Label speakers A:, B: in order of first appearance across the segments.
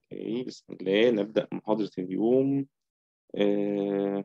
A: بسم الله نبدأ محاضرة اليوم. آه،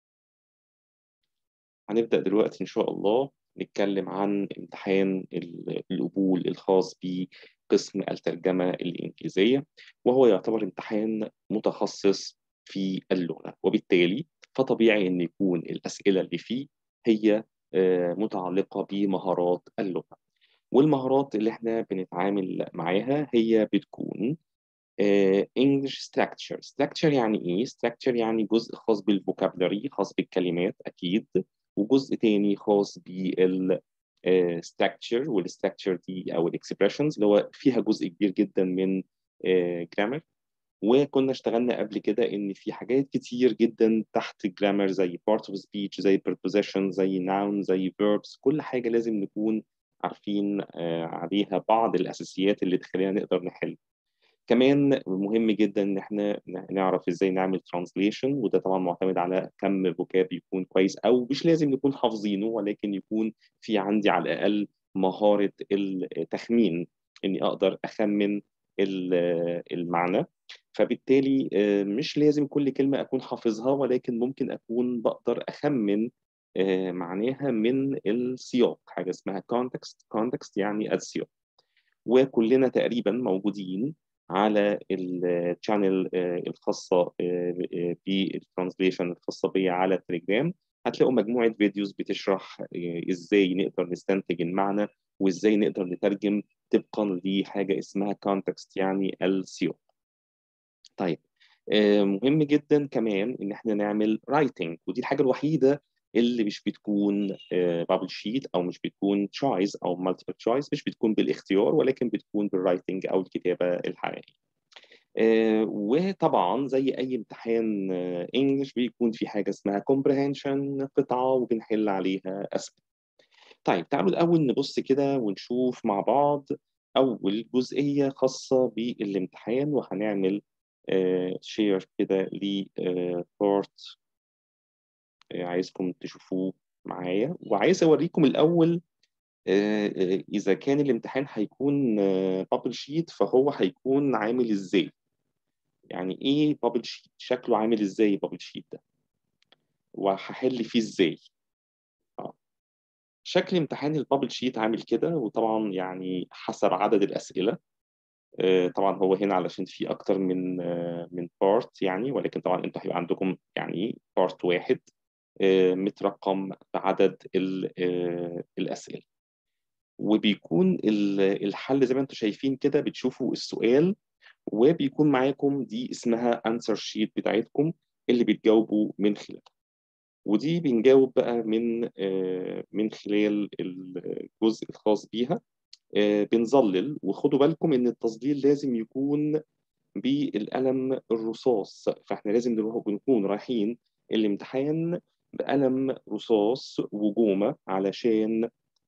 A: هنبدأ دلوقتي إن شاء الله نتكلم عن امتحان القبول الخاص بقسم الترجمة الإنجليزية، وهو يعتبر امتحان متخصص في اللغة، وبالتالي فطبيعي أن يكون الأسئلة اللي فيه هي متعلقة بمهارات اللغة. والمهارات اللي احنا بنتعامل معاها هي بتكون English structure يعني إيه؟ structure يعني جزء خاص بالفوكابلري، خاص بالكلمات أكيد، وجزء تاني خاص بال structure، والstructure دي أو الإكسبريشنز اللي هو فيها جزء كبير جدا من grammar. وكنا اشتغلنا قبل كده إن في حاجات كتير جدا تحت grammar زي part of speech، زي preposition، زي noun، زي verbs. كل حاجة لازم نكون عارفين عليها بعض الأساسيات اللي تخلينا نقدر نحل. كمان مهم جدا ان احنا نعرف ازاي نعمل ترانسليشن، وده طبعا معتمد على كم فوكاب يكون كويس، او مش لازم نكون حافظينه، ولكن يكون في عندي على الاقل مهارة التخمين، اني اقدر اخمن المعنى. فبالتالي مش لازم كل كلمة اكون حافظها، ولكن ممكن اكون بقدر اخمن معناها من السياق. حاجة اسمها context يعني السياق. وكلنا تقريبا موجودين على الشانل الخاصة بالترانسليشن الخاصة بي على التليجرام. هتلاقوا مجموعة فيديوز بتشرح ازاي نقدر نستنتج المعنى، وازاي نقدر نترجم طبقا لحاجة اسمها كونتكست يعني السياق. طيب، مهم جدا كمان ان احنا نعمل رايتنج، ودي الحاجه الوحيده اللي مش بتكون بابل شيت، او مش بتكون تشويس او مالتيبل تشويس، مش بتكون بالاختيار، ولكن بتكون بالرايتنج او الكتابه الحقيقيه. وطبعا زي اي امتحان انجلش بيكون في حاجه اسمها كومبريهنشن، قطعه وبنحل عليها اسئله. طيب تعالوا الاول نبص كده ونشوف مع بعض اول جزئيه خاصه بالامتحان، وهنعمل شير كده لبورت عايزكم تشوفوه معايا. وعايز اوريكم الاول اذا كان الامتحان هيكون بابل شيت فهو هيكون عامل ازاي. يعني ايه بابل شيت؟ شكله عامل ازاي بابل شيت ده، وهحل فيه ازاي. شكل امتحان البابل شيت عامل كده، وطبعا يعني حسب عدد الاسئله. طبعا هو هنا علشان في اكتر من بارت يعني، ولكن طبعا انتوا هيبقى عندكم يعني بارت واحد مترقم بعدد الاسئله. وبيكون الحل زي ما انتم شايفين كده، بتشوفوا السؤال وبيكون معاكم دي اسمها انسر شيت بتاعتكم اللي بتجاوبوا من خلالها. ودي بنجاوب بقى من خلال الجزء الخاص بيها. بنظلل، وخدوا بالكم ان التظليل لازم يكون بالقلم الرصاص. فاحنا لازم بنكون رايحين الامتحان بقلم رصاص وجومة علشان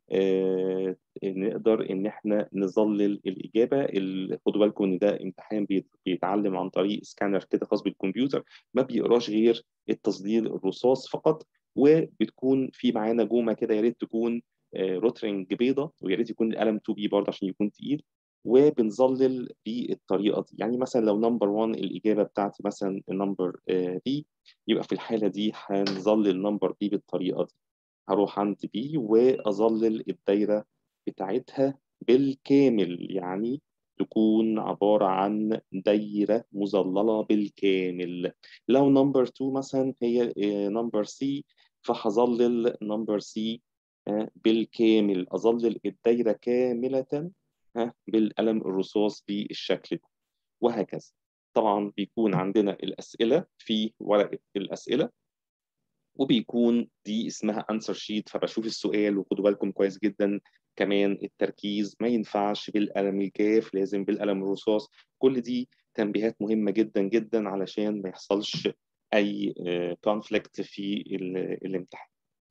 A: نقدر ان احنا نظلل الاجابه. خدوا بالكم ان ده امتحان بيتعلم عن طريق سكانر كده خاص بالكمبيوتر، ما بيقراش غير التظليل الرصاص فقط. وبتكون في معانا جومه كده، يا ريت تكون روترنج بيضه، ويا ريت يكون القلم 2 بي برضه عشان يكون تقيل. وبنظلل بالطريقه دي. يعني مثلا لو نمبر 1 الاجابه بتاعتي مثلا نمبر بي، يبقى في الحاله دي هنظلل نمبر بي بالطريقه دي. هروح عند بي وأظلل الدايرة بتاعتها بالكامل، يعني تكون عبارة عن دايرة مظللة بالكامل. لو نمبر 2 مثلا هي نمبر سي، فهظلل نمبر سي بالكامل، أظلل الدايرة كاملة بالقلم الرصاص بالشكل ده، وهكذا. طبعا بيكون عندنا الأسئلة في ورقة الأسئلة، وبيكون دي اسمها انسر شيت. فبشوف السؤال، وخدوا بالكم كويس جدا كمان التركيز ما ينفعش بالقلم الجاف، لازم بالقلم الرصاص. كل دي تنبيهات مهمة جدا جدا علشان ما يحصلش أي كونفليكت في الامتحان.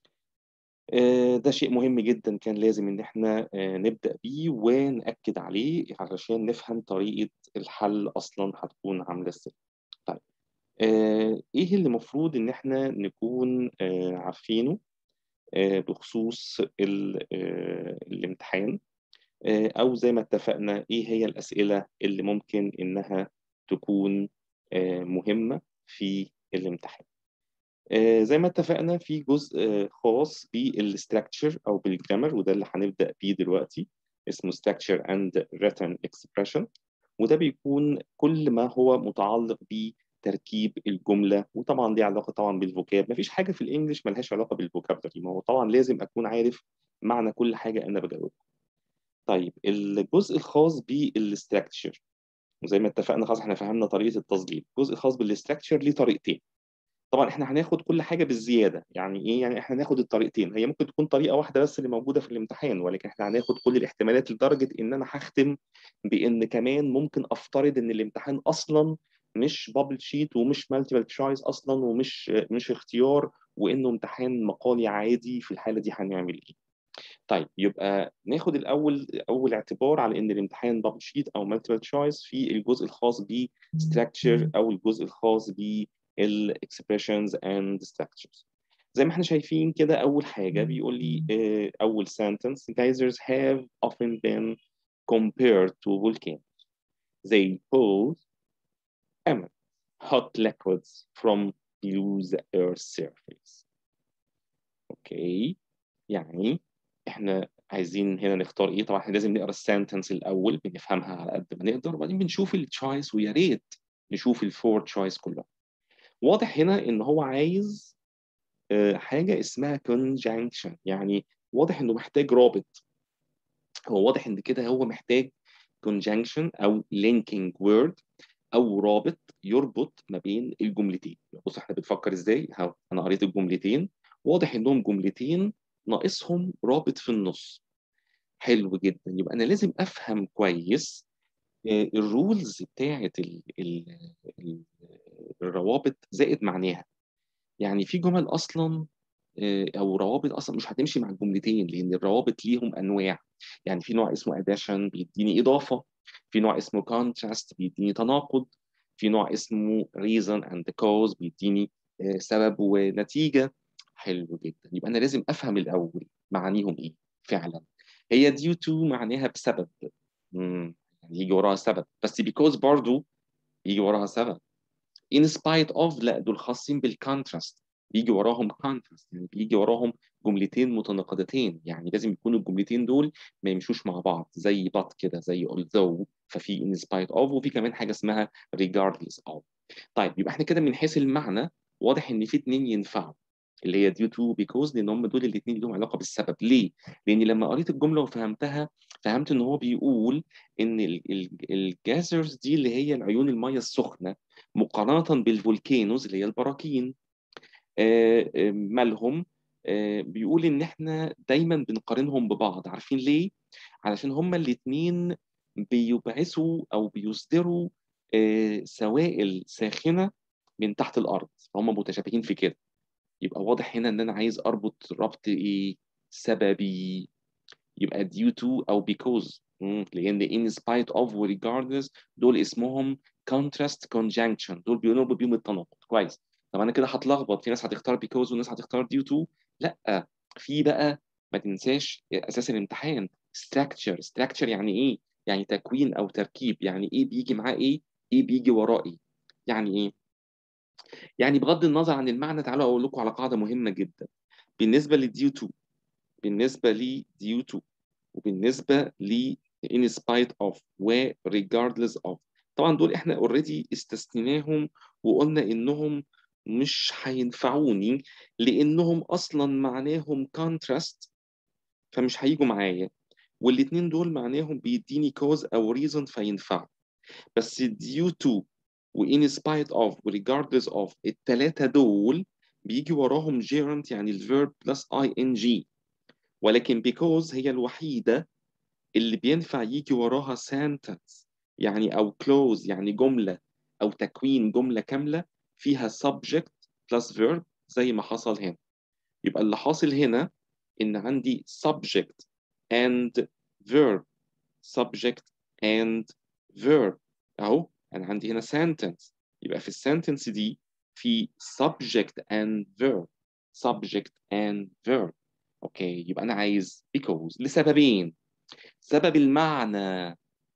A: ده شيء مهم جدا كان لازم إن احنا نبدأ بيه ونأكد عليه علشان نفهم طريقة الحل أصلا هتكون عاملة ازاي. طيب، ايه اللي المفروض ان احنا نكون عارفينه بخصوص الامتحان، او زي ما اتفقنا ايه هي الاسئله اللي ممكن انها تكون مهمة في الامتحان. زي ما اتفقنا في جزء خاص بالستراكشر أو بالجرامر، وده اللي هنبدأ بيه دلوقتي، اسمه structure and written expression. وده بيكون كل ما هو متعلق بتركيب الجملة، وطبعا ليه علاقة طبعا بالفوكاب. مفيش حاجة في الإنجليش ملهاش علاقة بالفوكابلري، ما هو طبعا لازم أكون عارف معنى كل حاجة أنا بجاوبها. طيب الجزء الخاص بالستراكشر، وزي ما اتفقنا خلاص احنا فهمنا طريقة التصدير. الجزء الخاص بالستراكشر ليه طريقتين. طبعا احنا هناخد كل حاجه بالزياده. يعني ايه؟ يعني احنا هناخد الطريقتين، هي ممكن تكون طريقه واحده بس اللي موجوده في الامتحان، ولكن احنا هناخد كل الاحتمالات لدرجه ان انا هختم بان كمان ممكن افترض ان الامتحان اصلا مش بابل شيت ومش مالتيبل تشويس اصلا، ومش اختيار، وانه امتحان مقالي عادي. في الحاله دي هنعمل ايه؟ طيب يبقى ناخد اول اعتبار على ان الامتحان دبل شيت او مالتيبل تشويس في الجزء الخاص ب structure او الجزء الخاص ب expressions and structures. زي ما احنا شايفين كده، اول حاجه بيقول لي اول sentence: geysers have often been compared to volcanoes. They pull emit hot liquids from below the earth's surface. اوكي، يعني احنا عايزين هنا نختار ايه؟ طبعا احنا لازم نقرا السنتنس الاول بنفهمها على قد ما نقدر، وبعدين بنشوف التشويس، ويا ريت نشوف الفور تشويس كلها. واضح هنا ان هو عايز حاجه اسمها conjunction، يعني واضح انه محتاج رابط. هو واضح ان كده هو محتاج conjunction او linking word او رابط يربط ما بين الجملتين. بص احنا بنفكر ازاي. انا قريت الجملتين، واضح انهم جملتين ناقصهم رابط في النص. حلو جدا، يبقى انا لازم افهم كويس الرولز بتاعت الروابط زائد معناها. يعني في جمل اصلا او روابط اصلا مش هتمشي مع الجملتين، لان الروابط ليهم انواع. يعني في نوع اسمه addition بيديني اضافه، في نوع اسمه contrast بيديني تناقض، في نوع اسمه reason and cause بيديني سبب ونتيجه. حلو جدا، يبقى انا لازم افهم الاول معانيهم ايه فعلا. هي due to معناها بسبب، يعني يجي وراها سبب، بس because برضو يجي وراها سبب. in spite of لا، دول خاصين بالكونتراست، بيجي وراهم كونتراست، يعني بيجي وراهم جملتين متناقضتين. يعني لازم يكونوا الجملتين دول ما يمشوش مع بعض، زي but كده، زي although. ففي in spite of، وفي كمان حاجه اسمها regardless of. طيب يبقى احنا كده من حيث المعنى واضح ان في اتنين ينفعوا، اللي هي due to because، لان هم دول الاثنين لهم علاقه بالسبب. ليه؟ لان لما قريت الجمله وفهمتها، فهمت ان هو بيقول ان الجازرز دي اللي هي العيون الميه السخنه، مقارنه بالفولكينوز اللي هي البراكين، مالهم؟ بيقول ان احنا دايما بنقارنهم ببعض. عارفين ليه؟ علشان هما الاثنين بيبعثوا او بيصدروا سوائل ساخنه من تحت الارض، فهم متشابهين في كده. يبقى واضح هنا ان انا عايز اربط ربط ايه؟ سببي. يبقى due to او because. لان in spite of و regardless دول اسمهم contrast conjunction، دول بينربط بيهم التناقض. كويس. طب انا كده هتلخبط، في ناس هتختار because وناس هتختار due to. لا، في بقى ما تنساش اساس الامتحان: structure يعني ايه؟ يعني تكوين او تركيب. يعني ايه بيجي معاه ايه؟ ايه بيجي وراه ايه؟ يعني ايه؟ يعني بغض النظر عن المعنى، تعالوا اقول لكم على قاعده مهمه جدا. بالنسبه للديو تو، بالنسبه لديو تو، وبالنسبه ل in spite of و regardless of، طبعا دول احنا اوريدي استثنيناهم وقلنا انهم مش هينفعوني، لانهم اصلا معناهم contrast، فمش هيجوا معايا. والاتنين دول معناهم بيديني cause او reason فينفع. بس due to و in spite of و regardless of، التلاتة دول بيجي وراهم gerund، يعني الverb plus ing. ولكن because هي الوحيدة اللي بينفع يجي وراها sentence، يعني أو clause، يعني جملة أو تكوين جملة كاملة فيها subject plus verb زي ما حصل هنا. يبقى اللي حاصل هنا إن عندي subject and verb، subject and verb. أهو أنا عندي هنا sentence، يبقى في السنتنس دي في subject and verb، subject and verb. أوكي، يبقى أنا عايز because لسببين: سبب المعنى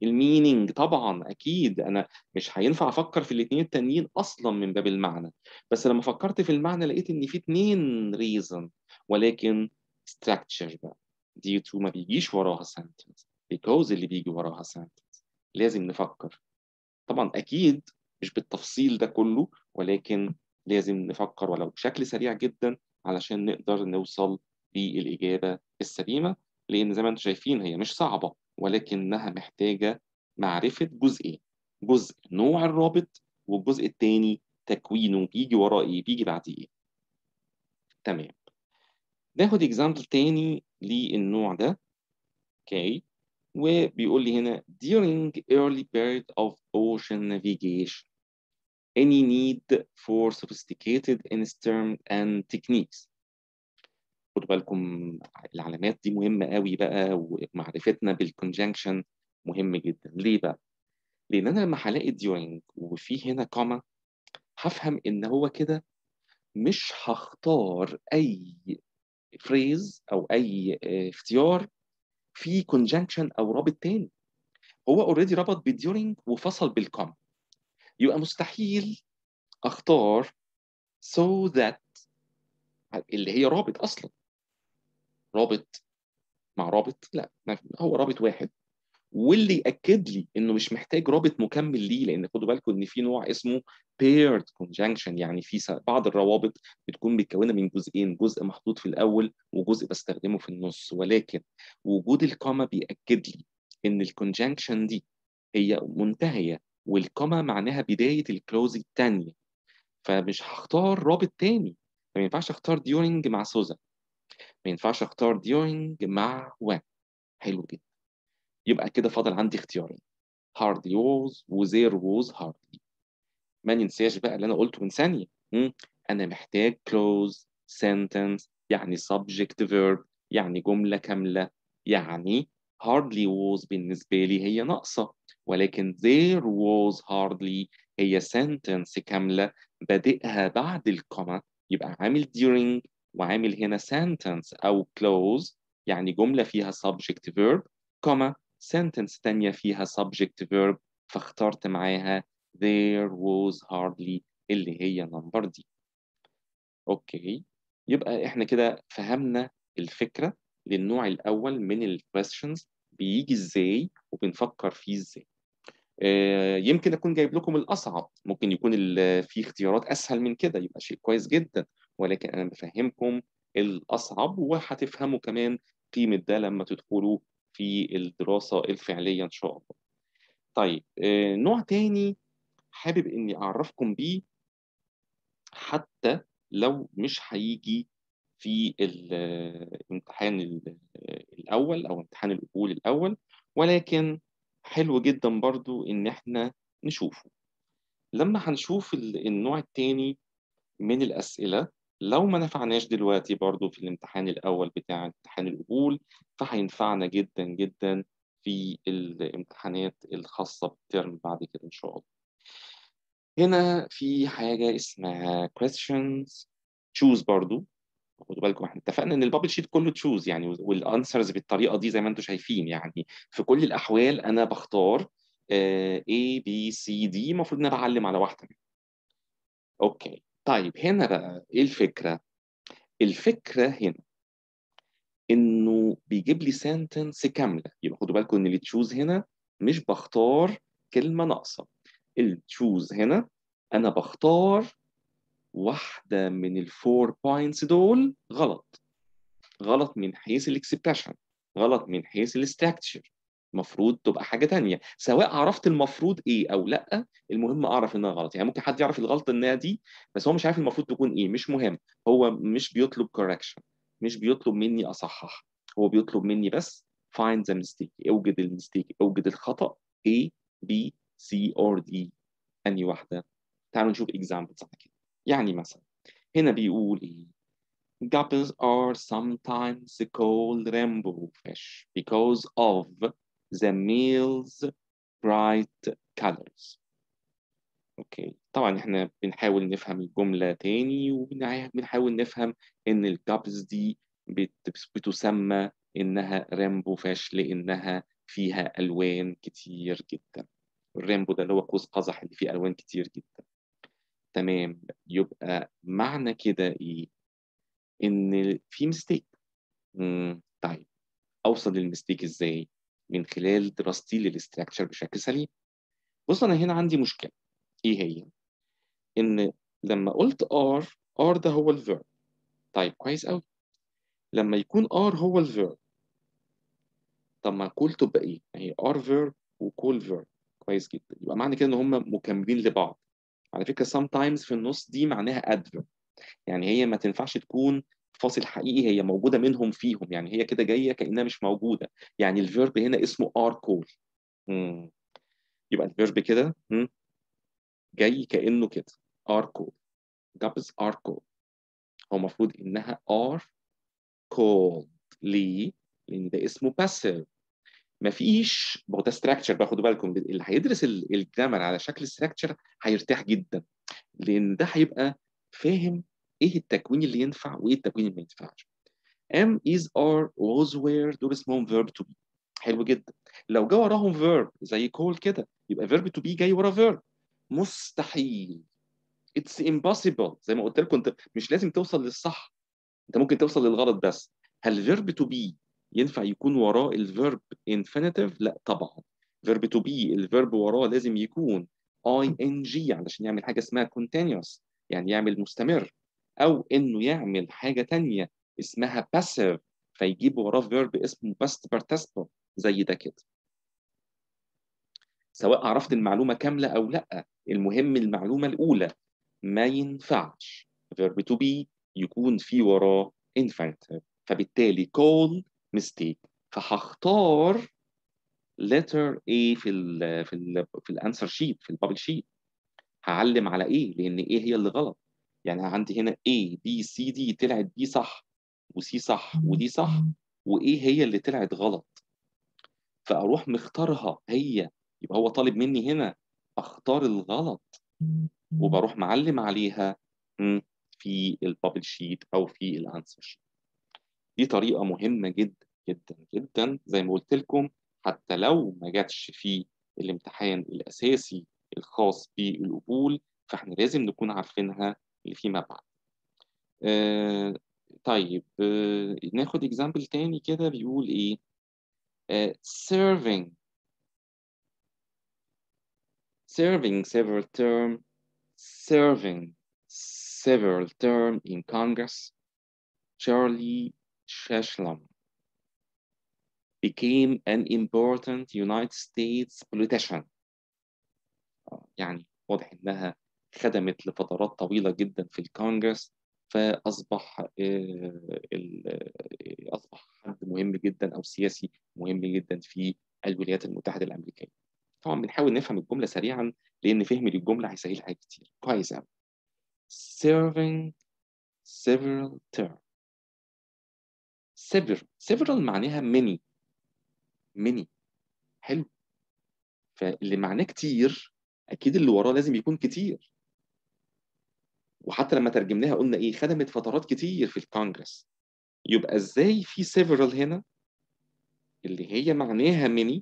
A: المينينج طبعا اكيد انا مش هينفع افكر في الاثنين التانيين اصلا من باب المعنى، بس لما فكرت في المعنى لقيت ان في اتنين ريزن، ولكن structure بقى دي تو ما بيجيش وراها sentence because اللي بيجي وراها sentence لازم نفكر. طبعا اكيد مش بالتفصيل ده كله، ولكن لازم نفكر ولو بشكل سريع جدا علشان نقدر نوصل للإجابة السليمة، لأن زي ما انتم شايفين هي مش صعبة ولكنها محتاجة معرفة جزئين: جزء نوع الرابط، والجزء التاني تكوينه بيجي وراه ايه، بيجي بعد ايه. تمام، ناخد اكزامبل تاني للنوع ده. اوكي، وبيقول لي هنا during early period of ocean navigation any need for sophisticated instrument and techniques. خدوا بالكم العلامات دي مهمة قوي بقى، ومعرفتنا بالconjunction مهم جدا. ليه بقى؟ لأن أنا لما هلاقي during وفي هنا كوما هفهم إن هو كده مش هختار أي phrase أو أي اختيار في conjunction أو رابط تاني. هو اوريدي ربط during وفصل بالكوما، يبقى مستحيل اختار so that اللي هي رابط اصلا. رابط مع رابط لا، هو رابط واحد، واللي ياكد لي انه مش محتاج رابط مكمل ليه، لان خدوا بالكم ان في نوع اسمه paired conjunction، يعني في بعض الروابط بتكون متكونه من جزئين، جزء محطوط في الاول وجزء بستخدمه في النص، ولكن وجود الكوما بياكد لي ان الكونجنكشن دي هي منتهيه، والكوما معناها بدايه الكلوز الثانيه، فمش هختار رابط تاني. ما ينفعش اختار during مع سوزا، ما ينفعش اختار during مع when. حلو جدا، يبقى كده فاضل عندي اختيارين: hardly was و there was hardly. ما ننساش بقى اللي انا قلته من ثانيه، انا محتاج close sentence يعني subject verb يعني جمله كامله، يعني hardly was بالنسبه لي هي ناقصه، ولكن there was hardly هي sentence كامله بادئها بعد الكوما، يبقى عامل during وعامل هنا sentence او close يعني جمله فيها subject verb كوما sentence تانية فيها subject verb، فاخترت معاها there was hardly اللي هي نمبر دي. اوكي، يبقى احنا كده فهمنا الفكرة للنوع الأول من الكويستشنز بيجي ازاي وبنفكر فيه ازاي. يمكن أكون جايب لكم الأصعب، ممكن يكون في اختيارات أسهل من كده، يبقى شيء كويس جدا، ولكن أنا بفهمكم الأصعب، وهتفهموا كمان قيمة ده لما تدخلوا في الدراسة الفعلية إن شاء الله. طيب نوع تاني حابب إني أعرفكم بيه، حتى لو مش هيجي في الامتحان الأول أو امتحان القبول الأول، ولكن حلو جدا برضو إن إحنا نشوفه. لما هنشوف النوع التاني من الأسئلة، لو ما نفعناش دلوقتي برضو في الامتحان الأول بتاع امتحان القبول، فهينفعنا جدا جدا في الامتحانات الخاصة بالترم بعد كده إن شاء الله. هنا في حاجة اسمها questions choose برضو. خدوا بالكم احنا اتفقنا ان البابل شيت كله تشوز يعني، والانسرز بالطريقه دي زي ما انتم شايفين، يعني في كل الاحوال انا بختار A B C D، المفروض ان انا بعلم على واحده منهم. اوكي، طيب هنا بقى ايه الفكره؟ الفكره هنا انه بيجيب لي سنتنس كامله، يبقى خدوا بالكم ان اللي تشوز هنا مش بختار كلمه ناقصه، التشوز هنا انا بختار واحده من الفور بوينتس دول غلط. غلط من حيث الاكسبريشن، غلط من حيث الاستراكشر، المفروض تبقى حاجه تانية، سواء عرفت المفروض ايه او لا، المهم اعرف انها غلط. يعني ممكن حد يعرف الغلطه انها دي بس هو مش عارف المفروض تكون ايه، مش مهم، هو مش بيطلب correction، مش بيطلب مني اصحح، هو بيطلب مني بس find the mistake، اوجد المستيك، اوجد الخطأ A B C or D، انهي واحده. تعالوا نشوف examples على كده. يعني مثلا هنا بيقول ايه: Guppies are sometimes called rainbow fish because of the male's bright colors. اوكي، طبعا احنا بنحاول نفهم الجملة تاني، وبنحاول نفهم ان الجابز دي بتسمى انها رامبو فيش لانها فيها ألوان كتير جدا. الرينبو ده اللي هو قوس قزح اللي فيه ألوان كتير جدا. تمام، يبقى معنى كده إيه؟ إن في ميستيك. طيب، أوصل للميستيك إزاي؟ من خلال دراستي للاستراكشر بشكل سليم. بص، أنا هنا عندي مشكلة. إيه هي؟ إن لما قلت R ده هو الفيرب. طيب كويس أوي. لما يكون R هو الفيرب، طب ما كول تبقى إيه؟ هي R verb وكول verb. كويس جدا، يبقى معنى كده إن هم مكملين لبعض. على فكرة sometimes في النص دي معناها adverb، يعني هي ما تنفعش تكون فاصل حقيقي، هي موجودة منهم فيهم، يعني هي كده جاية كأنها مش موجودة. يعني الفيرب هنا اسمه are call. يبقى الفيرب كده جاي كأنه كده are call. جابز are call، هو المفروض إنها are called. ليه؟ لأن ده اسمه passive. مفيش، ما هو ده ستراكشر بقى، خدوا بالكم اللي هيدرس الجرامر على شكل ستراكشر هيرتاح جدا، لأن ده هيبقى فاهم إيه التكوين اللي ينفع وإيه التكوين اللي ما ينفعش. am is are was were دول اسمهم verb to be. حلو جدا. لو جه وراهم verb زي call كده، يبقى verb to be جاي ورا verb. مستحيل. it's impossible. زي ما قلت لكم، انت مش لازم توصل للصح، انت ممكن توصل للغلط بس. هل verb to be ينفع يكون وراه الverb infinitive؟ لا طبعا. verb to be الverb وراه لازم يكون ing علشان يعمل حاجه اسمها continuous، يعني يعمل مستمر، او انه يعمل حاجه تانية اسمها passive، فيجيب وراه verb اسمه past participle زي ده كده. سواء عرفت المعلومه كامله او لا، المهم المعلومه الاولى. ما ينفعش verb to be يكون في وراه infinitive، فبالتالي call mistake. فهختار letter A في الانسر شيت، في البابل شيت. هعلم على ايه؟ لان ايه هي اللي غلط. يعني عندي هنا A B C D، طلعت B صح وC صح ودي صح، وايه هي اللي طلعت غلط، فاروح مختارها هي. يبقى هو طالب مني هنا اختار الغلط، وبروح معلم عليها في البابل شيت او في الانسر شيت. دي طريقه مهمه جدا جدا جدا، زي ما قلت لكم. حتى لو ما جاتش في الامتحان الاساسي الخاص بالقبول، فاحنا لازم نكون عارفينها اللي فيما بعد. طيب، ناخد اكزامبل تاني كده بيقول ايه. serving several term serving several term in Congress, Charlie Sheslam became an important United States politician. يعني واضح إنها خدمت لفترات طويلة جدا في الكونجرس، فأصبح أصبح حد مهم جدا أو سياسي مهم جدا في الولايات المتحدة الأمريكية. طبعا بنحاول نفهم الجملة سريعا، لأن فهم للجملة هيسهل حاجات كتير. كويس أوي. serving several term. several معناها many. حلو. فاللي معناه كتير اكيد اللي وراه لازم يكون كتير. وحتى لما ترجمناها قلنا ايه؟ خدمت فترات كتير في الكونجرس. يبقى ازاي في several هنا اللي هي معناها many،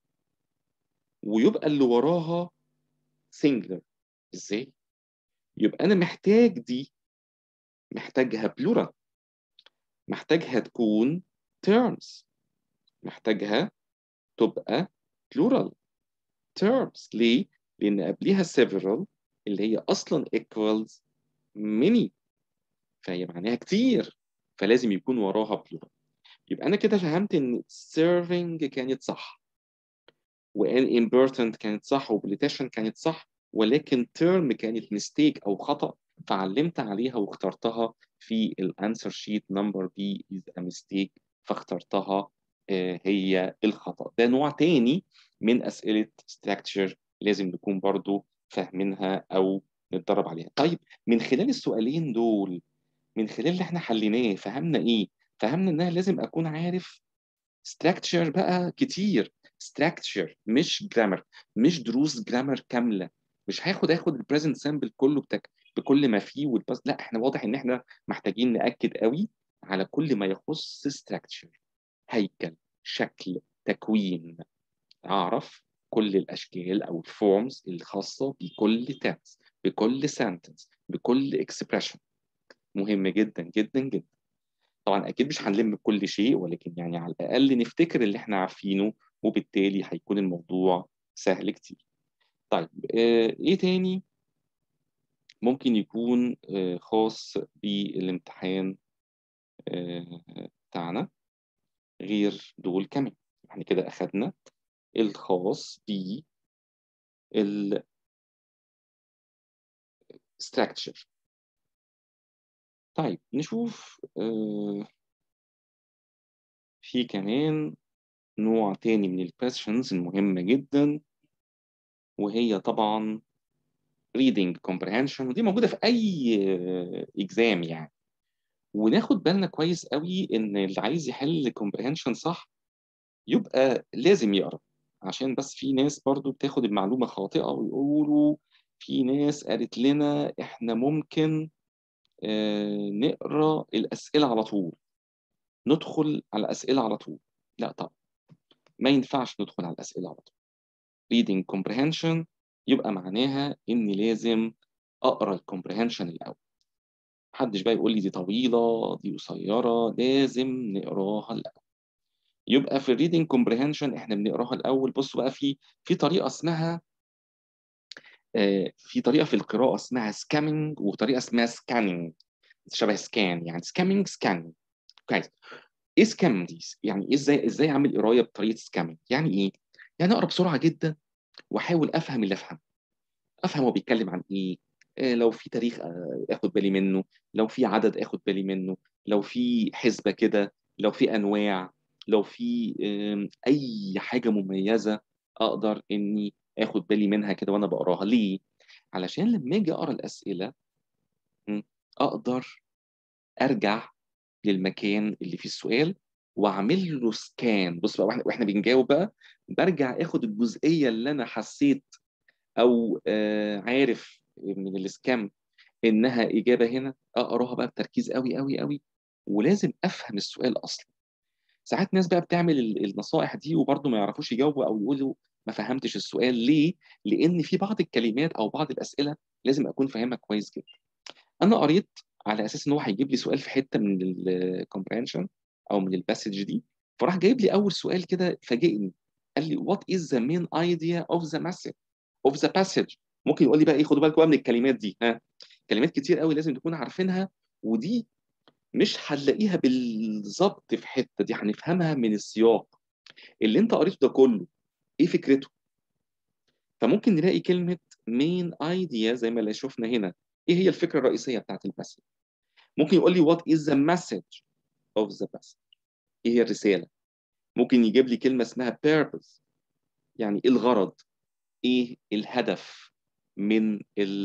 A: ويبقى اللي وراها singular؟ ازاي؟ يبقى انا محتاج دي، محتاجها plural، محتاجها تكون terms، محتاجها تبقى plural terms. ليه؟ لأن قبليها several اللي هي أصلا equals many، فهي معناها كتير، فلازم يكون وراها plural. يبقى أنا كده فهمت إن serving كانت صح، وإن important كانت صح، وpolitician كانت صح، ولكن term كانت mistake أو خطأ، فعلمت عليها واخترتها في الانسر شيت. نمبر B is a mistake، فاخترتها هي الخطأ. ده نوع تاني من أسئلة structure لازم نكون برضو فاهمينها أو نتدرب عليها. طيب، من خلال السؤالين دول، من خلال اللي احنا حليناه، فهمنا ايه؟ فهمنا ان انا لازم اكون عارف structure بقى كتير. structure مش جرامر، مش دروس جرامر كاملة. مش اخد البريزنت سامبل كله بكل ما فيه والبس. لا، احنا واضح ان احنا محتاجين نأكد قوي على كل ما يخص structure، هيكل، شكل، تكوين. أعرف كل الأشكال أو الفورمز الخاصة بكل تنس، بكل سنتنس، بكل اكسبريشن. مهم جدا جدا جدا. طبعا أكيد مش هنلم كل شيء، ولكن يعني على الأقل نفتكر اللي احنا عارفينه، وبالتالي هيكون الموضوع سهل كتير. طيب إيه تاني ممكن يكون خاص بالامتحان بتاعنا غير دول كمان؟ احنا كده أخدنا الخاص بالستراكشر. طيب نشوف في كمان نوع تاني من الكويشنز المهمة جدا، وهي طبعا reading comprehension، ودي موجودة في أي إكزام يعني. وناخد بالنا كويس قوي إن اللي عايز يحل comprehension صح يبقى لازم يقرأ، عشان بس في ناس برضو بتاخد المعلومة خاطئة ويقولوا في ناس قالت لنا إحنا ممكن نقرأ الأسئلة على طول، ندخل على الأسئلة على طول. لا طبعا، ما ينفعش ندخل على الأسئلة على طول. reading comprehension يبقى معناها إني لازم أقرأ الكومبريهنشن الأول. محدش بقى يقول لي دي طويلة دي قصيرة، لازم نقراها الأول. يبقى في الريدنج كومبريهنشن إحنا بنقراها الأول. بصوا بقى، في طريقة اسمها في طريقة في القراءة اسمها سكامينج، وطريقة اسمها سكانينج، شبه سكان يعني، سكامينج سكانينج. كويس. ايه سكام دي؟ يعني ازاي اعمل قرايه بطريقه سكامينج؟ يعني ايه؟ يعني اقرا بسرعه جدا واحاول افهم اللي افهم هو بيتكلم عن ايه. لو في تاريخ اخد بالي منه، لو في عدد اخد بالي منه، لو في حسبة كده، لو في انواع، لو في اي حاجة مميزة اقدر اني اخد بالي منها كده وانا بقراها. ليه؟ علشان لما اجي اقرا الاسئلة اقدر ارجع للمكان اللي فيه السؤال واعمل له سكان. بص بقى، واحنا بنجاوب بقى برجع اخد الجزئية اللي انا حسيت او عارف من السكام انها اجابه هنا، اقراها بقى بتركيز قوي قوي قوي، ولازم افهم السؤال اصلا. ساعات ناس بقى بتعمل النصائح دي وبرضه ما يعرفوش يجاوبوا او يقولوا ما فهمتش السؤال. ليه؟ لان في بعض الكلمات او بعض الاسئله لازم اكون فاهمها كويس جدا. انا قريت على اساس ان هو هيجيب لي سؤال في حته من الكومبريهنشن او من الباسج دي، فراح جايب لي اول سؤال كده فاجئني. قال لي what is the main idea of the message of the passage. ممكن يقول لي بقى ايه، خدوا بالكم بقى من الكلمات دي. كلمات كتير قوي لازم تكون عارفينها، ودي مش هنلاقيها بالظبط في حته، دي هنفهمها من السياق اللي انت قريته ده كله، ايه فكرته. فممكن نلاقي كلمه main idea زي ما اللي شفنا هنا، ايه هي الفكره الرئيسيه بتاعت المسج. ممكن يقول لي what is the message of the passage، ايه هي الرساله. ممكن يجيب لي كلمه اسمها purpose، يعني ايه الغرض، ايه الهدف من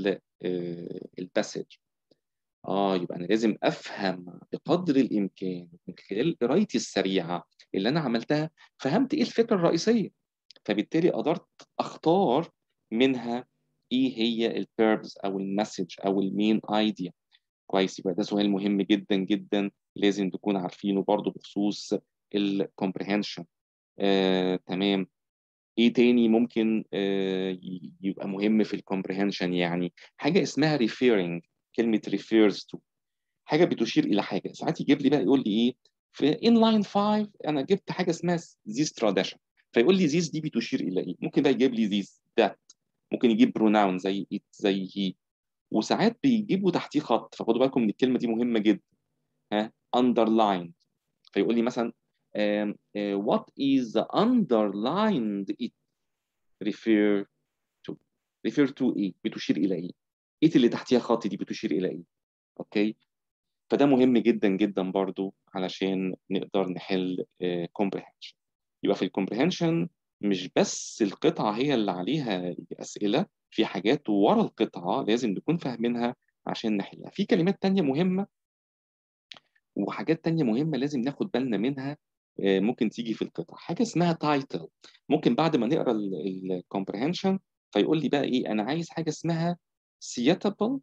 A: الباسج. يبقى انا لازم افهم بقدر الامكان من خلال قرايتي السريعه اللي انا عملتها، فهمت ايه الفكره الرئيسيه، فبالتالي قدرت اختار منها ايه هي البيربز او المسج او المين ايديا. كويس، يبقى ده سؤال مهم جدا جدا لازم تكون عارفينه برضو بخصوص الكومبريهنشن. تمام. ايه تاني ممكن يبقى مهم في الكومبريهنشن؟ يعني حاجه اسمها referring، كلمه refers to، حاجه بتشير الى حاجه. ساعات يجيب لي بقى يقول لي ايه، في inline 5 انا جبت حاجه اسمها this tradition، فيقول لي this دي بتشير الى ايه. ممكن بقى يجيب لي this that، ممكن يجيب pronoun زي it زي he، وساعات بيجيبوا تحتيه خط، فخدوا بالكم من الكلمه دي مهمه جدا. underlined، فيقول لي مثلا what is the underlined it refer to. refer to ايه؟ بتشير الى ايه؟ ايه اللي تحتيها خط دي بتشير الى ايه؟ اوكي. فده مهم جدا جدا برضو علشان نقدر نحل comprehension. يبقى في الكومبريهنشن مش بس القطعة هي اللي عليها أسئلة، في حاجات ورا القطعة لازم نكون فاهمينها عشان نحلها. في كلمات تانية مهمة وحاجات تانية مهمة لازم ناخد بالنا منها. ممكن تيجي في القطع حاجة اسمها تايتل. ممكن بعد ما نقرا الكومبريهنشن فيقول لي بقى ايه، انا عايز حاجة اسمها suitable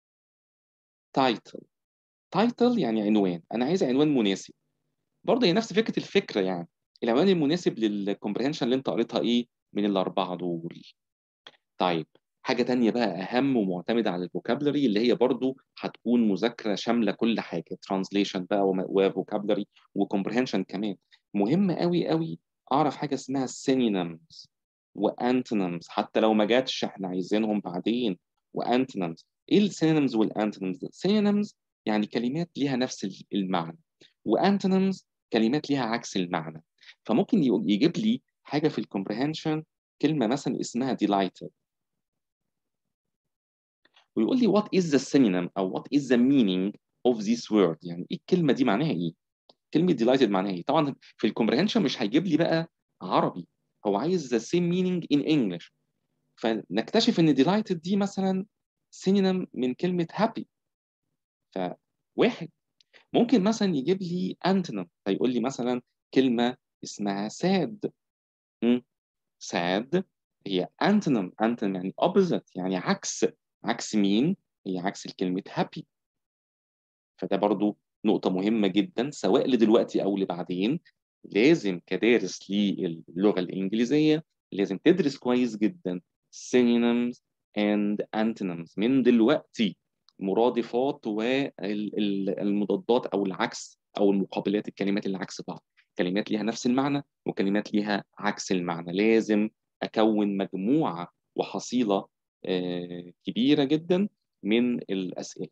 A: title. تايتل يعني عنوان، انا عايز عنوان مناسب. برضه هي نفس فكرة الفكرة يعني، العنوان المناسب للكومبريهنشن اللي انت قريتها ايه من الاربعه دول؟ طيب، حاجه تانية بقى اهم ومعتمده على الفوكابلري، اللي هي برضو هتكون مذاكره شامله كل حاجه، ترانزليشن بقى وفوكابلري وكومبريهنشن كمان. مهم قوي قوي اعرف حاجه اسمها synonyms وانتونيمز، حتى لو ما جاتش احنا عايزينهم بعدين. وانتونيمز، ايه السينونيمز والانتونيمز؟ سينونيمز يعني كلمات ليها نفس المعنى، وانتونيمز كلمات ليها عكس المعنى. فممكن يجيب لي حاجه في الكومبريهنشن، كلمه مثلا اسمها delighted، ويقول لي what is the synonym او what is the meaning of this word، يعني ايه الكلمه دي معناها ايه؟ كلمه delighted معناها ايه؟ طبعا في الكومبريهنشن مش هيجيب لي بقى عربي، هو عايز the same meaning in English. فنكتشف ان delighted دي مثلا synonym من كلمه happy. فواحد ممكن مثلا يجيب لي antonym، فيقول لي مثلا كلمه اسمها sad. sad هي antonym يعني opposite، يعني عكس مين؟ هي عكس الكلمه happy. فده برضو نقطة مهمة جدا، سواء لدلوقتي أو لبعدين. لازم كدارس للغة الإنجليزية لازم تدرس كويس جدا synonyms and antonyms من دلوقتي، مرادفات والمضادات أو العكس أو المقابلات، الكلمات اللي عكس بعض، كلمات ليها نفس المعنى وكلمات ليها عكس المعنى. لازم أكون مجموعة وحصيلة كبيرة جدا من الأسئلة،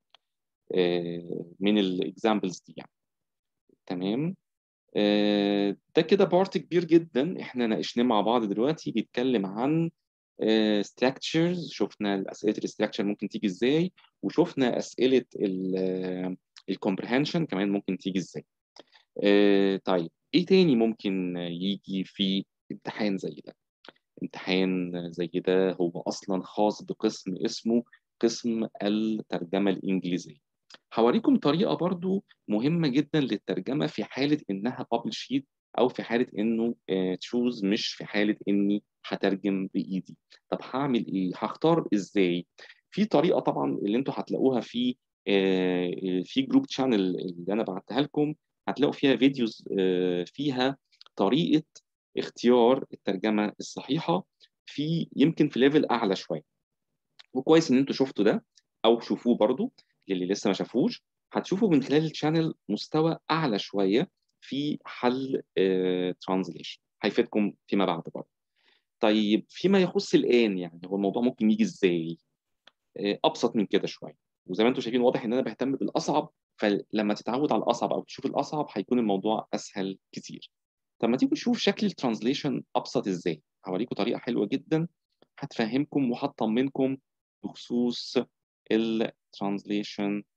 A: من الاكزامبلز دي يعني. تمام. ده كده بارت كبير جدا احنا ناقشناه مع بعض دلوقتي، بيتكلم عن structures. شفنا اسئله الاستراكشر ممكن تيجي ازاي، وشفنا اسئله الكومبريهنشن كمان ممكن تيجي ازاي. طيب، ايه تاني ممكن يجي في امتحان زي ده؟ امتحان زي ده هو اصلا خاص بقسم اسمه قسم الترجمه الانجليزيه. هوريكم طريقة برضو مهمة جدا للترجمة في حالة إنها بابل شيت، أو في حالة إنه تشوز، مش في حالة إني هترجم بإيدي. طب هعمل إيه؟ هختار إزاي؟ في طريقة طبعا اللي أنتوا هتلاقوها في جروب شانل اللي أنا بعتها لكم، هتلاقوا فيها فيديوز فيها طريقة اختيار الترجمة الصحيحة، يمكن في ليفل أعلى شوية. وكويس ان انتوا شفتوا ده، او شوفوه برضو للي لسه ما شافوش، هتشوفوا من خلال الشانل مستوى اعلى شويه في حل ترانزليشن، هيفيدكم فيما بعد برضه. طيب، فيما يخص الان يعني هو الموضوع ممكن يجي ازاي؟ ابسط من كده شويه، وزي ما انتم شايفين واضح ان انا بهتم بالاصعب، فلما تتعود على الاصعب او تشوف الاصعب هيكون الموضوع اسهل كتير. طب ما تيجوا نشوف شكل الترانزليشن ابسط ازاي. هوريكم طريقه حلوه جدا هتفهمكم وهتطمنكم بخصوص الترانزليشن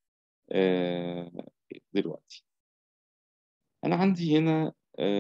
A: دلوقتي. انا عندي هنا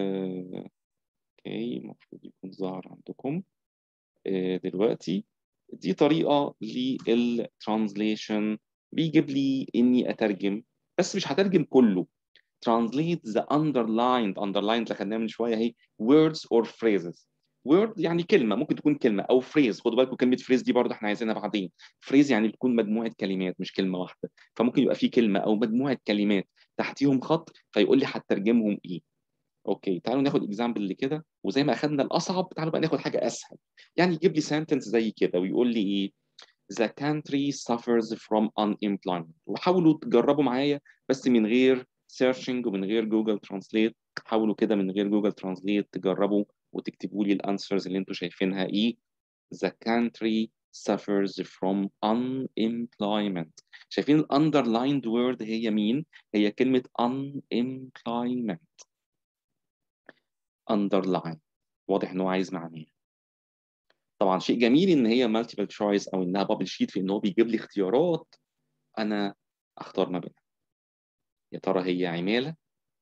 A: اوكي، المفروض يكون ظاهر عندكم دلوقتي. دي طريقة للترانزليشن، بيجيب لي اني اترجم، بس مش هترجم كله. translate the underlined اللي خدناها من شويه اهي words or phrases. word يعني كلمه، ممكن تكون كلمه، او phrase. خدوا بالكم كلمه phrase دي برضه احنا عايزينها بعدين. phrase يعني بتكون مجموعه كلمات مش كلمه واحده، فممكن يبقى في كلمه او مجموعه كلمات تحتيهم خط، فيقول لي هترجمهم ايه. اوكي، تعالوا ناخد اكزامبل لكده، وزي ما اخدنا الاصعب تعالوا بقى ناخد حاجه اسهل. يعني يجيب لي سنتنس زي كده ويقول لي ايه: The country suffers from unemployment. وحاولوا تجربوا معايا بس من غير searching ومن غير جوجل ترانسليت. حاولوا كده من غير جوجل ترانسليت تجربوا وتكتبوا لي الانسرز اللي انتوا شايفينها ايه. The country suffers from unemployment. شايفين الاندرلايند وورد هي مين؟ هي كلمة unemployment. underline، واضح ان هو عايز معناه. طبعا شيء جميل ان هي مالتيبل تشويس او انها بابل شيت، في ان هو بيجيب لي اختيارات انا اختار ما بينها. يا ترى هي عمالة،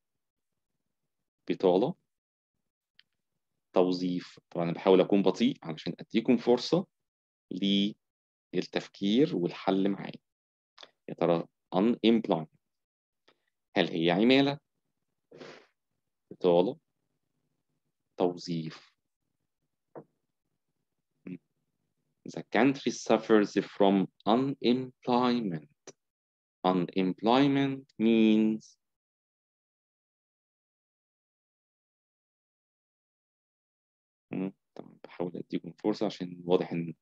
A: بطالة، توظيف؟ طبعا انا بحاول اكون بطيء علشان اديكم فرصة للتفكير والحل معايا. يا ترى unemployment هل هي عمالة، بطالة، توظيف؟ The country suffers from unemployment. Unemployment means طبعا بحاول اديكم فرصة عشان واضح ان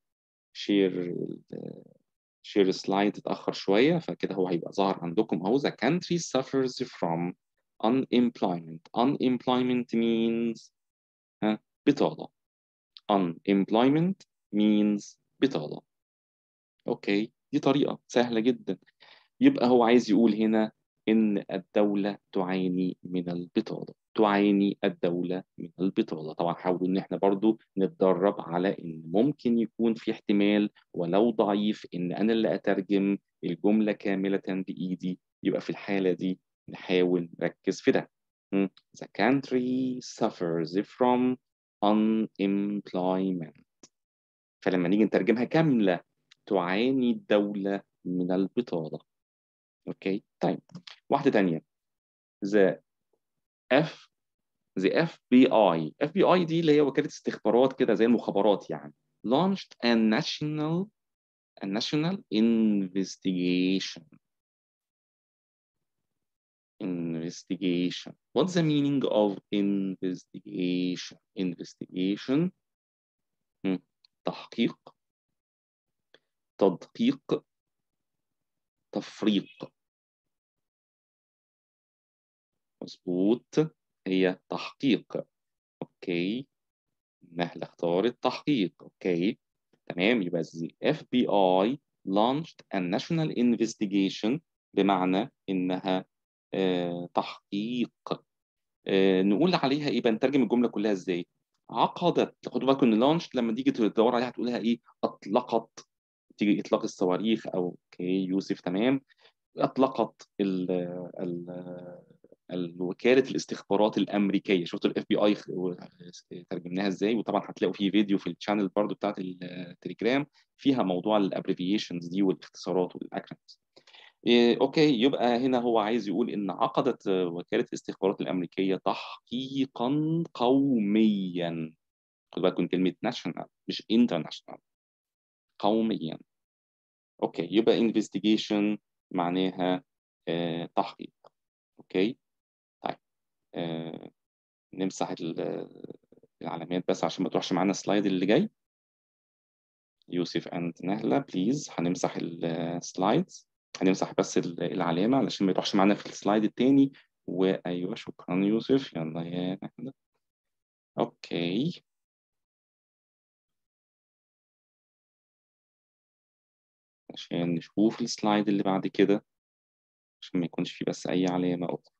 A: شير سلايد اتأخر شوية، فكده هو هيبقى ظاهر عندكم اهو. The country suffers from unemployment. Unemployment means بطالة. Unemployment means بطالة. اوكي، دي طريقة سهلة جدا. يبقى هو عايز يقول هنا إن الدولة تعاني من البطالة. تعاني الدولة من البطالة. طبعا حاولوا إن إحنا برضو نتدرب على إن ممكن يكون في احتمال ولو ضعيف إن أنا اللي أترجم الجملة كاملة بإيدي. يبقى في الحالة دي نحاول نركز في ده. The country suffers from unemployment. فلما نيجي نترجمها كاملة تعاني الدولة من البطالة. اوكي طيب، واحدة تانية. the F the FBI دي اللي هي وكالة استخبارات كده زي المخابرات يعني. launched a national investigation. What's the meaning of investigation تحقيق، تدقيق، تفريق. مظبوط، هي تحقيق. اوكي، نهلة اختارت تحقيق. اوكي تمام، يبقى the FBI launched a national investigation بمعنى انها تحقيق. نقول عليها ايه بقى، نترجم الجملة كلها ازاي؟ عقدت. خدوا بالكم ان launched لما تيجي تدور عليها هتقولها ايه؟ اطلقت. تيجي اطلاق الصواريخ او اوكي يوسف تمام. اطلقت وكالة الاستخبارات الأمريكية. شفتوا الاف بي اي ترجمناها ازاي؟ وطبعا هتلاقوا في فيديو في الشانل برضو بتاعت التليجرام فيها موضوع الابريفيشنز دي والاختصارات والاكرونيمز. اوكي، يبقى هنا هو عايز يقول ان عقدت وكالة الاستخبارات الأمريكية تحقيقا قوميا. خد بالكم كلمة ناشونال مش انترناشونال، قوميا. اوكي، يبقى investigation معناها تحقيق. اوكي طيب، نمسح العلامات بس عشان ما تروحش معانا السلايد اللي جاي. يوسف اند نهلة بليز، هنمسح السلايدز. هنمسح بس العلامة علشان ما يروحش معانا في السلايد التاني. وايوه شكرا يوسف، يلا يا نهلة. اوكي عشان نشوف السلايد اللي بعد كده عشان ما يكونش فيه بس اي علامة اخرى.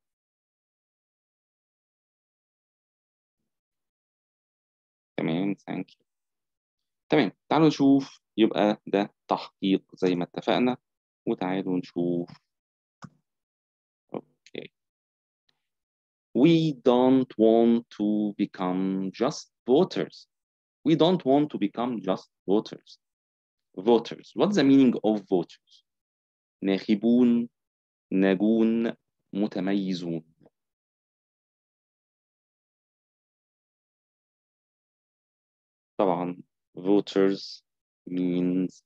A: تمام ثانك يو. تمام، تعالوا نشوف. يبقى ده تحقيق زي ما اتفقنا. وتعالوا نشوف. اوكي، we don't want to become just voters. We don't want to become just voters. Voters. What's the meaning of voters? ناخبون، ناجون، متميزون. طبعا voters means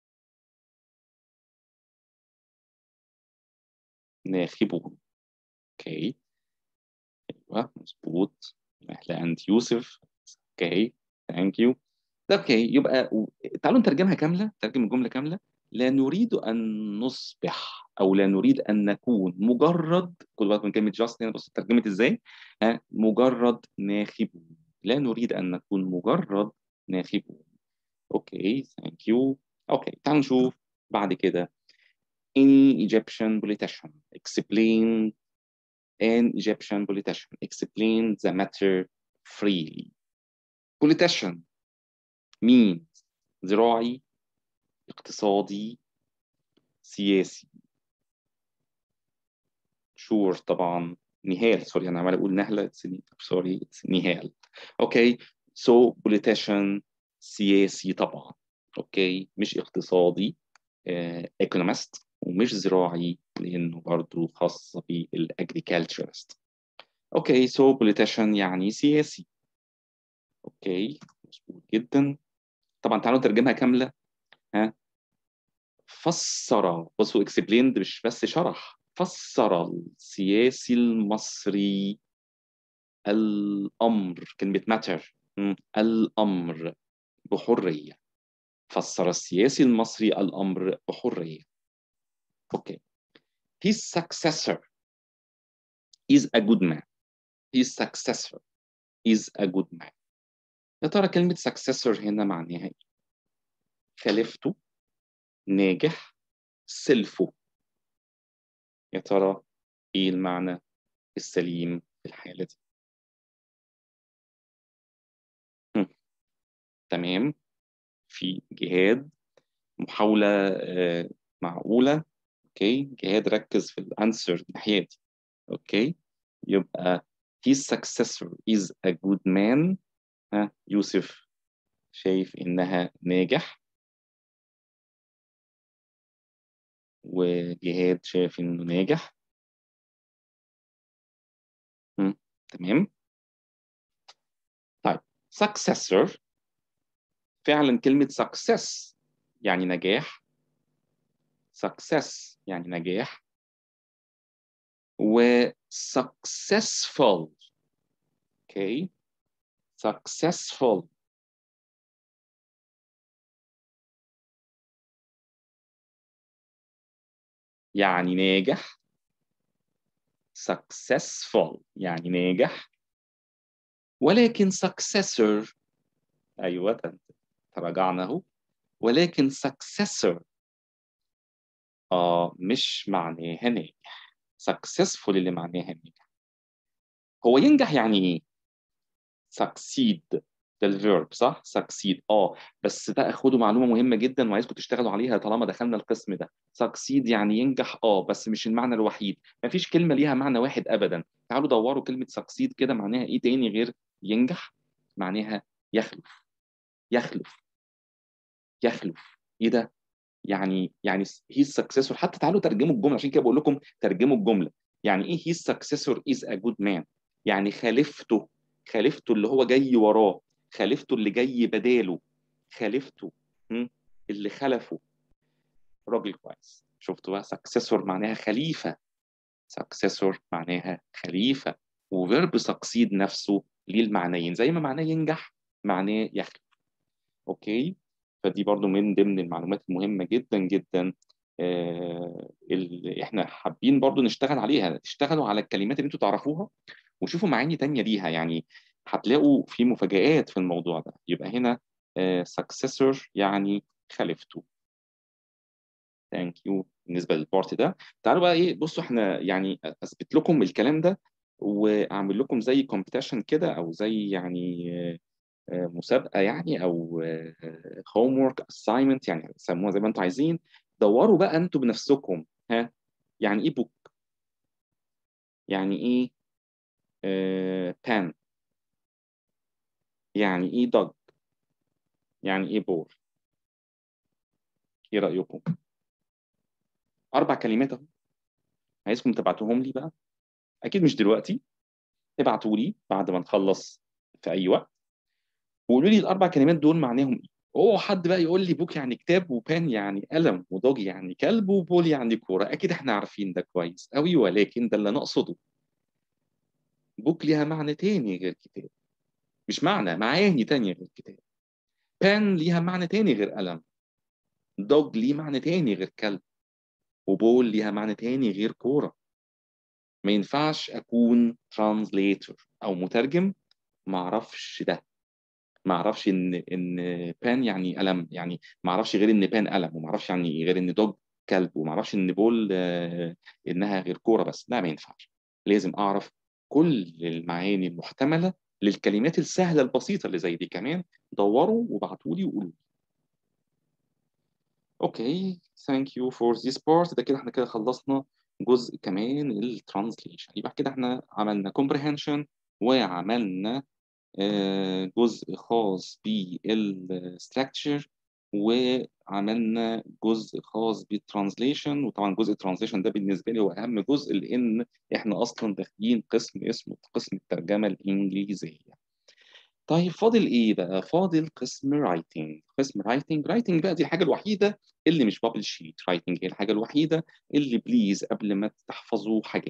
A: ناخبون. اوكي ايوه مظبوط. اهلا انت يوسف. اوكي ثانك يو. اوكي يبقى تعالوا نترجمها كامله، نترجم الجمله كامله. لا نريد ان نصبح او لا نريد ان نكون مجرد، خدوا بالكم من كلمه جاست هنا، بص ترجمت ازاي؟ مجرد ناخبون. لا نريد ان نكون مجرد ناخبون. اوكي ثانك يو. اوكي تعالوا نشوف بعد كده. Any Egyptian politician explain an Egyptian politician explain the matter freely. Politician means زراعي، اقتصادي، سياسي. شور طبعا. نهال، سوري انا عمال اقول نهله، سوري نهال. اوكي سو بوليتيشن سياسي طبعا. اوكي مش اقتصادي ايكونومست، ومش زراعي لانه برضه خاص بالاجريكالتشرست. اوكي سو بوليتيشن يعني سياسي. اوكي مظبوط جدا. طبعا تعالوا نترجمها كامله. ها، فسر. بصوا explained مش بس شرح، فسر السياسي المصري الأمر. كلمة matter الأمر بحرية. فسر السياسي المصري الأمر بحرية. أوكي. His successor is a good man. His successor is a good man. يا ترى كلمة successor هنا معناها إيه؟ خليفته، ناجح، سلفه. يا ترى إيه المعنى السليم في الحالة دي؟ تمام. في جهاد، محاولة معقولة. اوكي، جهاد ركز في الانسر الناحية دي. اوكي، يبقى his successor is a good man. ها يوسف شايف انها ناجح، وجهاد شايف انه ناجح. تمام. طيب successor، فعلا كلمة success يعني نجاح. success يعني نجاح. و successful. اوكي، successful يعني ناجح. successful يعني ناجح. ولكن successor، أيوة تراجعنا أهو. ولكن successor مش معناها ناجح. successful اللي معناها ناجح. هو ينجح يعني إيه؟ succeed ده الفيرب صح؟ succeed بس بقى خدوا معلومة مهمة جدا وعايزكم تشتغلوا عليها طالما دخلنا القسم ده. succeed يعني ينجح بس مش المعنى الوحيد. مفيش كلمة ليها معنى واحد أبدا. تعالوا دوروا كلمة succeed كده معناها إيه تاني غير ينجح. معناها يخلف. يخلف. يخلف إيه ده؟ يعني هي successor. حتى تعالوا ترجموا الجملة، عشان كده بقول لكم ترجموا الجملة. يعني إيه his successor is a good man؟ يعني خليفته. خليفته اللي هو جاي وراه، خليفته اللي جاي بداله، خليفته اللي خلفه راجل كويس. شفتوا بقى؟ successor معناها خليفة. successor معناها خليفة. وفيرب succeed نفسه ليه المعنيين، زي ما معناه ينجح معناه يخلف. اوكي، فدي برضو من ضمن المعلومات المهمة جدا جدا اللي احنا حابين برضو نشتغل عليها. تشتغلوا على الكلمات اللي انتوا تعرفوها وشوفوا معاني تانية ليها. يعني هتلاقوا في مفاجآت في الموضوع ده. يبقى هنا successor يعني خليفته. ثانك يو بالنسبة للبارت ده. تعالوا بقى ايه، بصوا احنا يعني اثبت لكم الكلام ده واعمل لكم زي كومبيتيشن كده، او زي يعني مسابقة يعني، أو homework assignment يعني، سموها زي ما أنتم عايزين. دوروا بقى أنتوا بنفسكم. ها، يعني إيه book؟ يعني إيه pen؟ يعني إيه dog؟ يعني إيه ball؟ إيه رأيكم؟ 4 كلمات أهو، عايزكم تبعتوهم لي بقى. أكيد مش دلوقتي، ابعتوا لي بعد ما نخلص في أي وقت، وقولوا لي ال4 كلمات دول معناهم إيه. اوعى حد بقى يقول لي بوك يعني كتاب، وبان يعني قلم، ودوج يعني كلب، وبول يعني كوره. اكيد احنا عارفين ده كويس قوي، ولكن ده اللي انا اقصده. بوك ليها معنى تاني غير كتاب، مش معاني تانية غير كتاب. بان ليها معنى تاني غير قلم. دوج ليه معنى تاني غير كلب. وبول ليها معنى تاني غير كوره. ما ينفعش اكون ترانزليتور او مترجم ما اعرفش ده. ما اعرفش ان بان يعني قلم، يعني ما اعرفش غير ان بان قلم، وما اعرفش يعني غير ان دوج كلب، وما اعرفش ان بول انها غير كوره. بس لا، ما ينفعش. لازم اعرف كل المعاني المحتمله للكلمات السهله البسيطه اللي زي دي كمان. دوروا وابعتوا لي وقولوا. اوكي، ثانك يو فور ذيس بارت. ده كده احنا كده خلصنا جزء كمان الترانسليشن. يبقى كده احنا عملنا comprehension، وعملنا جزء خاص بالستراكشر، وعملنا جزء خاص بالترانزليشن. وطبعا جزء الترانزليشن ده بالنسبه لي هو اهم جزء، لان احنا اصلا داخلين قسم اسمه قسم الترجمه الانجليزيه. طيب فاضل ايه بقى؟ فاضل قسم رايتنج. قسم رايتنج بقى دي الحاجه الوحيده اللي مش بابل شيت. رايتنج هي الحاجه الوحيده اللي بليز قبل ما تحفظوا حاجات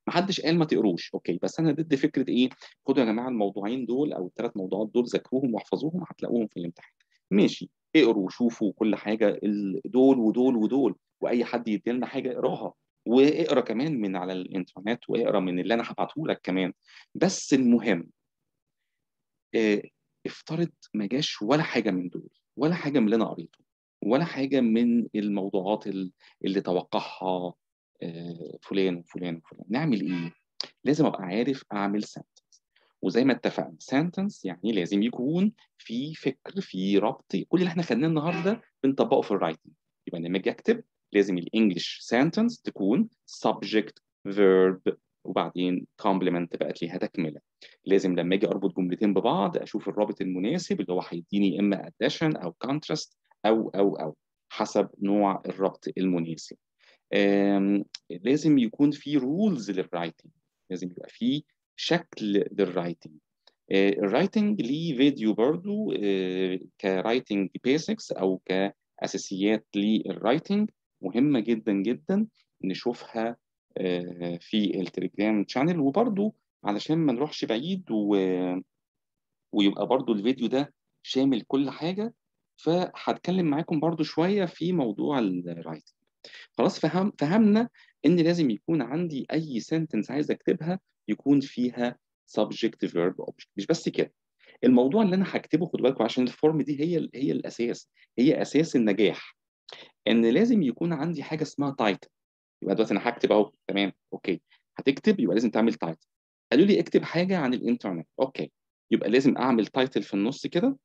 A: محدش قال ما تقروش، اوكي، بس انا ضد فكره ايه، خدوا يا جماعه الموضوعين دول او الثلاث موضوعات دول ذاكروهم واحفظوهم هتلاقوهم في الامتحان. ماشي، اقروا وشوفوا كل حاجه دول ودول ودول، واي حد يدي لنا حاجه اقراها، واقرا كمان من على الانترنت، واقرا من اللي انا هبعته لك كمان. بس المهم، اه، افترض ما جاش ولا حاجه من دول، ولا حاجه من اللي انا قريته، ولا حاجه من الموضوعات اللي توقعها فلان وفلان وفلان، نعمل ايه؟ لازم ابقى عارف اعمل سنتنس. وزي ما اتفقنا سنتنس يعني لازم يكون في فكر، في ربط، كل اللي احنا خدناه النهارده بنطبقه في الرايتنج. يبقى لما اجي اكتب لازم الانجليش سنتنس تكون subject verb وبعدين complement بقت ليها تكمله. لازم لما اجي اربط جملتين ببعض اشوف الرابط المناسب اللي هو هيديني اما addition او contrast او حسب نوع الربط المناسب. لازم يكون في رولز للرايتنج، لازم يبقى في شكل للرايتنج. الرايتنج ليه فيديو برضو كرايتنج بيسكس او كاساسيات للرايتنج، مهمه جدا جدا نشوفها في التليجرام شانل. وبرضو علشان ما نروحش بعيد ويبقى برضو الفيديو ده شامل كل حاجه، فهتكلم معاكم برضو شويه في موضوع الرايتنج. خلاص فهمنا ان لازم يكون عندي اي سنتنس عايز اكتبها يكون فيها subject verb object. مش بس كده، الموضوع اللي انا هكتبه خدوا بالكم عشان الفورم دي هي الاساس، هي اساس النجاح، ان لازم يكون عندي حاجه اسمها تايتل. يبقى دلوقتي انا هكتب اهو، تمام، اوكي، هتكتب يبقى لازم تعمل تايتل. قالوا لي اكتب حاجه عن الانترنت، اوكي، يبقى لازم اعمل تايتل في النص كده،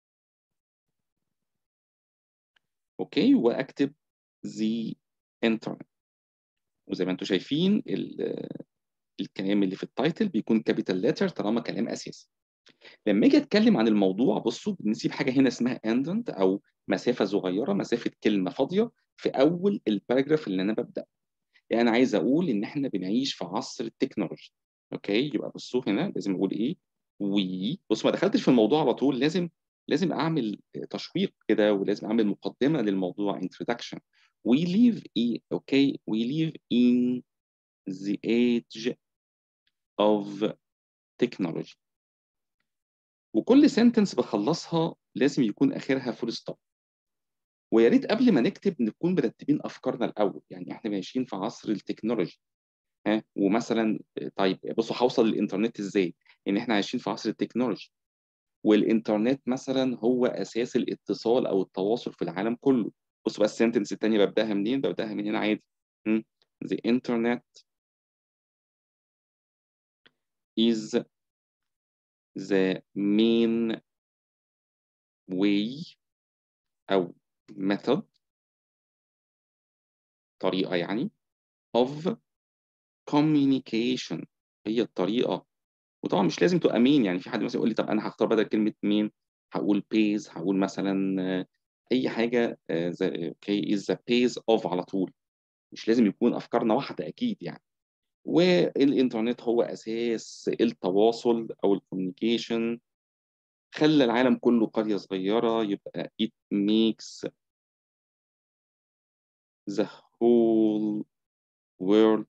A: اوكي، واكتب the internet. وزي ما انتم شايفين الكلام اللي في التايتل بيكون كابيتال لتر طالما كلام اساسي. لما اجي اتكلم عن الموضوع بصوا بنسيب حاجه هنا اسمها اندنت او مسافه صغيره، مسافه كلمه فاضيه في اول الباراجراف اللي انا ببدا. يعني انا عايز اقول ان احنا بنعيش في عصر التكنولوجي، اوكي، يبقى بصوا هنا لازم اقول ايه، بص ما دخلتش في الموضوع على طول، لازم اعمل تشويق كده، ولازم اعمل مقدمه للموضوع introduction. we live in okay we live in the age of technology. وكل سنتنس بخلصها لازم يكون اخرها فول ستوب. ويا ريت قبل ما نكتب نكون مرتبين افكارنا الاول، يعني احنا ماشيين في عصر التكنولوجي، ها، ومثلا طيب بصوا هوصل للانترنت ازاي؟ ان احنا عايشين في عصر التكنولوجي، والانترنت مثلا هو اساس الاتصال او التواصل في العالم كله. بصوا بقى السنتنس الثانيه ببداها منين؟ ببداها من هنا عادي. The internet is the main way او method، طريقه يعني، of communication، هي الطريقه. وطبعا مش لازم تبقى مين، يعني في حد مثلا يقول لي طب انا هختار بدل كلمه مين هقول بيز، هقول مثلا اي حاجه زي اوكي از ذا بيز اوف على طول، مش لازم يكون افكارنا واحده اكيد يعني. والانترنت هو اساس التواصل او الكوميونيكيشن، خلى العالم كله قريه صغيره، يبقى it makes the whole world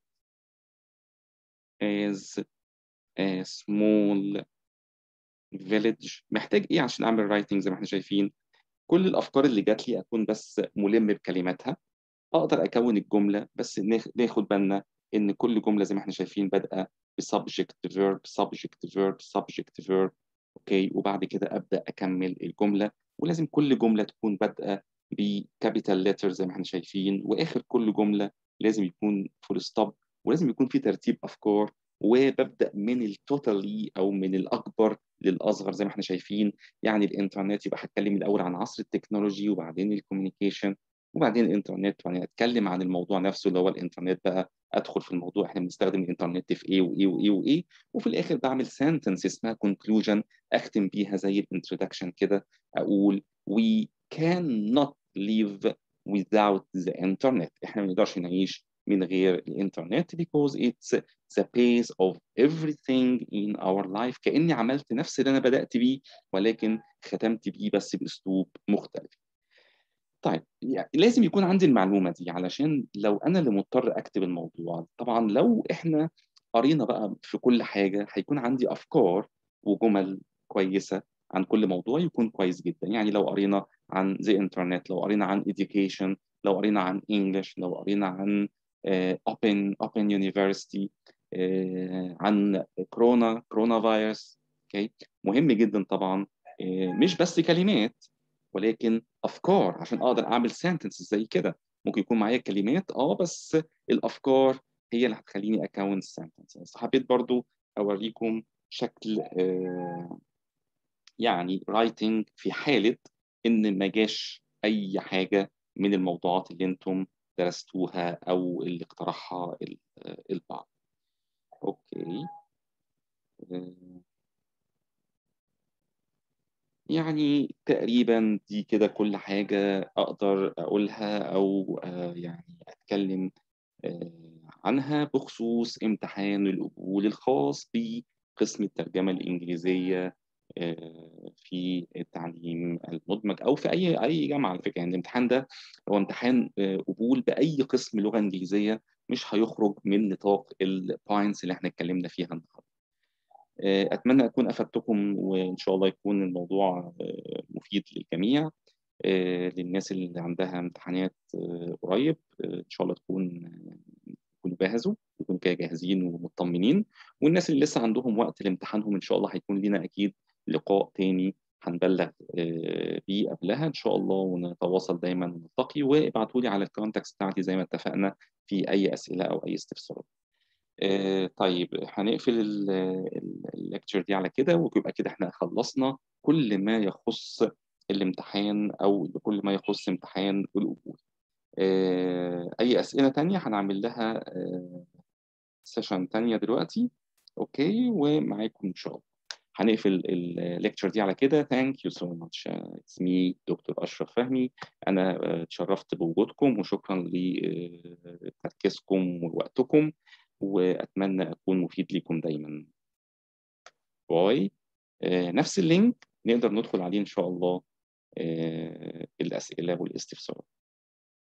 A: as a small village. محتاج ايه عشان اعمل رايتنج؟ زي ما احنا شايفين كل الافكار اللي جات لي اكون بس ملم بكلماتها، اقدر اكون الجمله، بس ناخد بالنا ان كل جمله زي ما احنا شايفين بادئه بسبجكت فيرب سبجكت فيرب سبجكت فيرب، اوكي، وبعد كده ابدا اكمل الجمله. ولازم كل جمله تكون بادئه بكابيتال لتر زي ما احنا شايفين، واخر كل جمله لازم يكون فول ستوب، ولازم يكون في ترتيب افكار، وببدا من التوتالي او من الاكبر للاصغر زي ما احنا شايفين. يعني الانترنت يبقى هتكلم الاول عن عصر التكنولوجي وبعدين الكوميونيكيشن وبعدين الانترنت، وبعدين اتكلم عن الموضوع نفسه اللي هو الانترنت بقى، ادخل في الموضوع احنا بنستخدم الانترنت في ايه وايه وايه وايه، وفي الاخر بعمل سنتنس اسمها كونكلوجن اختم بيها زي الانترودكشن كده، اقول we cannot live without the internet. احنا ما نقدرش نعيش من غير الانترنت because it's the base of everything in our life. كأني عملت نفس اللي انا بدأت بيه ولكن ختمت بيه بس بأسلوب مختلف. طيب يعني لازم يكون عندي المعلومة دي علشان لو أنا اللي مضطر أكتب الموضوع. طبعا لو إحنا قرينا بقى في كل حاجة هيكون عندي أفكار وجمل كويسة عن كل موضوع، يكون كويس جدا. يعني لو قرينا عن زي انترنت، لو قرينا عن education، لو قرينا عن انجلش، لو قرينا عن open university، عن كورونا فيروس. اوكي، مهم جدا طبعا. مش بس كلمات، ولكن افكار عشان اقدر اعمل سنتنس زي كده. ممكن يكون معايا كلمات بس الافكار هي اللي هتخليني اكون سنتنس. بس حبيت برضو اوريكم شكل يعني رايتنج في حالة ان ما جاش اي حاجة من الموضوعات اللي انتم درستوها او اللي اقترحها البعض. اوكي. آه، يعني تقريبا دي كده كل حاجة أقدر أقولها أو يعني أتكلم عنها بخصوص امتحان القبول الخاص بقسم الترجمة الإنجليزية في التعليم المدمج أو في أي جامعة. على فكرة يعني الامتحان ده هو امتحان قبول بأي قسم لغة إنجليزية، مش هيخرج من نطاق البوينتس اللي احنا اتكلمنا فيها النهارده. أتمنى أكون أفدتكم، وإن شاء الله يكون الموضوع مفيد للجميع. للناس اللي عندها امتحانات قريب إن شاء الله يكونوا جاهزوا، يكونوا كده جاهزين ومطمنين. والناس اللي لسه عندهم وقت لامتحانهم إن شاء الله هيكون لنا أكيد لقاء تاني هنبلغ بيه قبلها إن شاء الله، ونتواصل دايما ونلتقي. وابعتوا لي على الكونتاكس بتاعتي زي ما اتفقنا في أي أسئلة أو أي استفسارات. طيب هنقفل الليكتشر دي على كده، ويبقى كده احنا خلصنا كل ما يخص الامتحان او كل ما يخص امتحان القبول. اي اسئله تانية هنعمل لها سيشن تانية دلوقتي. اوكي، ومعاكم ان شاء الله. هنقفل الليكتشر دي على كده. Thank you so much. It's me دكتور أشرف فهمي. أنا اتشرفت بوجودكم، وشكرا لتركيزكم ووقتكم، وأتمنى أكون مفيد لكم دايما. باي. نفس اللينك نقدر ندخل عليه إن شاء الله الأسئلة والاستفسارات.